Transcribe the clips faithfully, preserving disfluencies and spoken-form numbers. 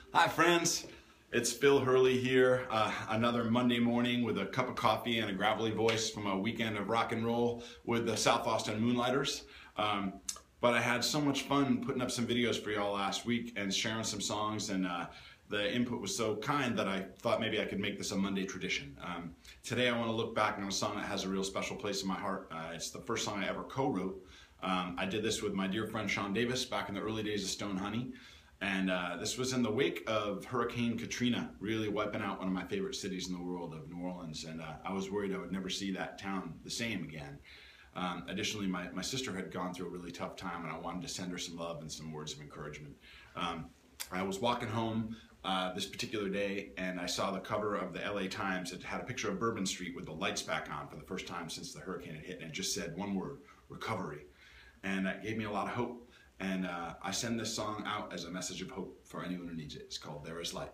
Hi friends, it's Phil Hurley here, uh, another Monday morning with a cup of coffee and a gravelly voice from a weekend of rock and roll with the South Austin Moonlighters. Um, but I had so much fun putting up some videos for y'all last week and sharing some songs, and uh, the input was so kind that I thought maybe I could make this a Monday tradition. Um, today I want to look back on a song that has a real special place in my heart. Uh, it's the first song I ever co-wrote. Um, I did this with my dear friend Sean Davis back in the early days of Stone Honey. And uh, this was in the wake of Hurricane Katrina, really wiping out one of my favorite cities in the world of New Orleans. And uh, I was worried I would never see that town the same again. Um, additionally, my, my sister had gone through a really tough time, and I wanted to send her some love and some words of encouragement. Um, I was walking home uh, this particular day, and I saw the cover of the L A Times. It had a picture of Bourbon Street with the lights back on for the first time since the hurricane had hit, and it just said one word: recovery. And that gave me a lot of hope. And uh, I send this song out as a message of hope for anyone who needs it. It's called There Is Light.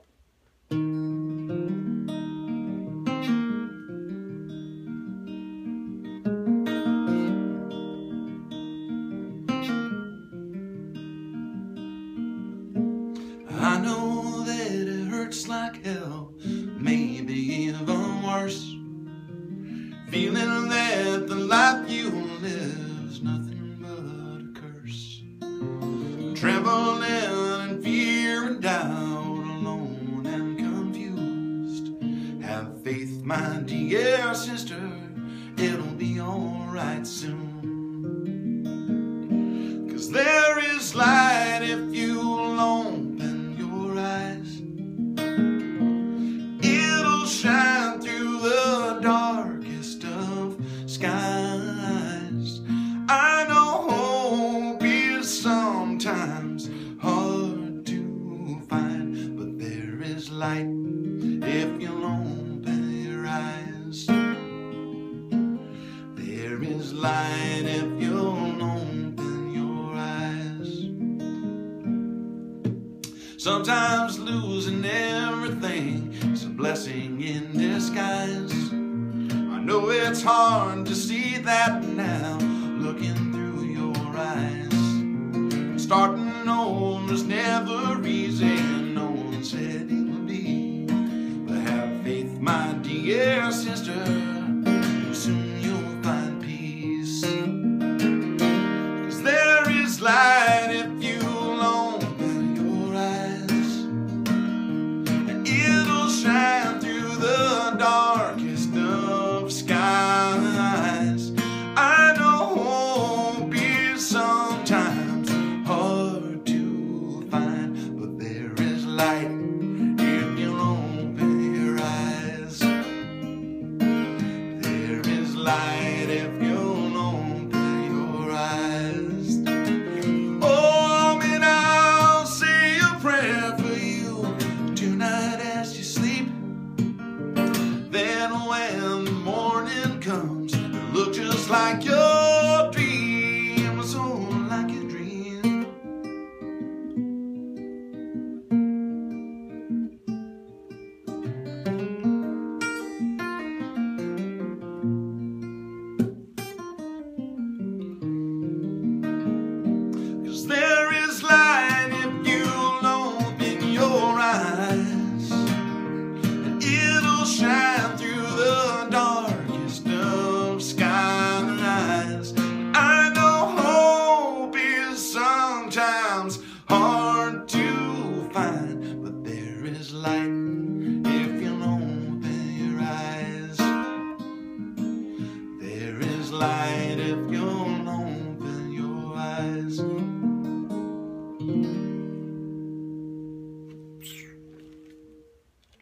I know that it hurts like hell, maybe even worse, feeling that the life you live is nothing but a curse. Trembling in fear and doubt, alone and confused. Have faith, my dear sister, it'll be alright soon. 'Cause there is light if you'll open your eyes. It'll shine through the darkest of skies. I know hope is sometimes hard to find, but there is light if you'll open your eyes. There is light if you'll open your eyes. Sometimes losing everything is a blessing in disguise. I know it's hard to see that now, looking through your eyes. Starting over is never easy, no one said it would be. But have faith, my dear sister,